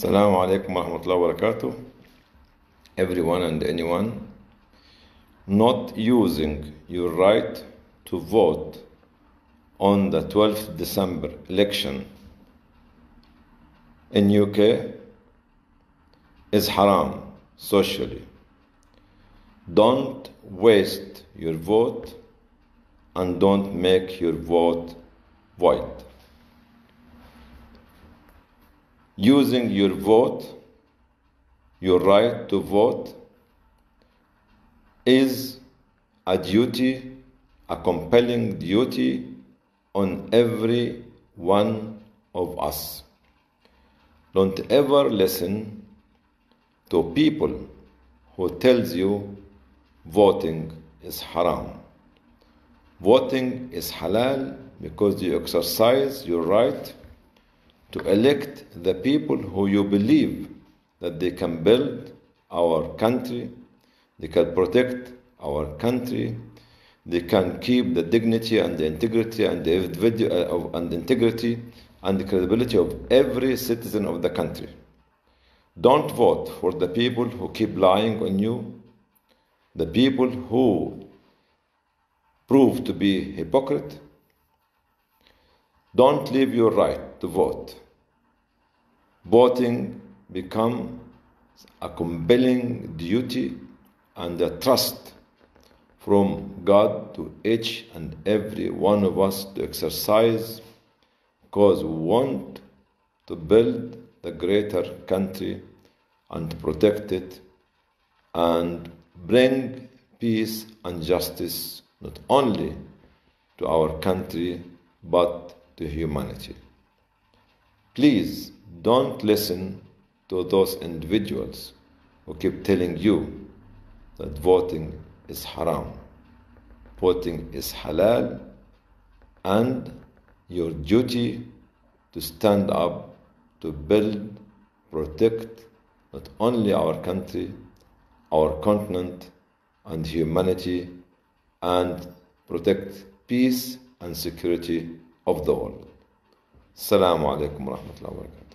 Assalamu alaikum wa rahmatullahi wa barakatuh. Everyone and anyone not using your right to vote on the 12th December election in UK is haram socially. Don't waste your vote and don't make your vote void. Using your vote, your right to vote, is a duty, a compelling duty on every one of us. Don't ever listen to people who tells you voting is haram. Voting is halal because you exercise your right to elect the people who you believe that they can build our country, they can protect our country, they can keep the dignity and the integrity and the integrity and the credibility of every citizen of the country. Don't vote for the people who keep lying on you, the people who prove to be hypocrite. Don't leave your right to vote. Voting becomes a compelling duty and a trust from God to each and every one of us to exercise, because we want to build the greater country and to protect it and bring peace and justice not only to our country but to humanity. Please don't listen to those individuals who keep telling you that voting is haram. Voting is halal, and your duty to stand up to build, protect not only our country, our continent and humanity, and protect peace and security of the world. Assalamu alaikum wa rahmatullahi wa barakatuh.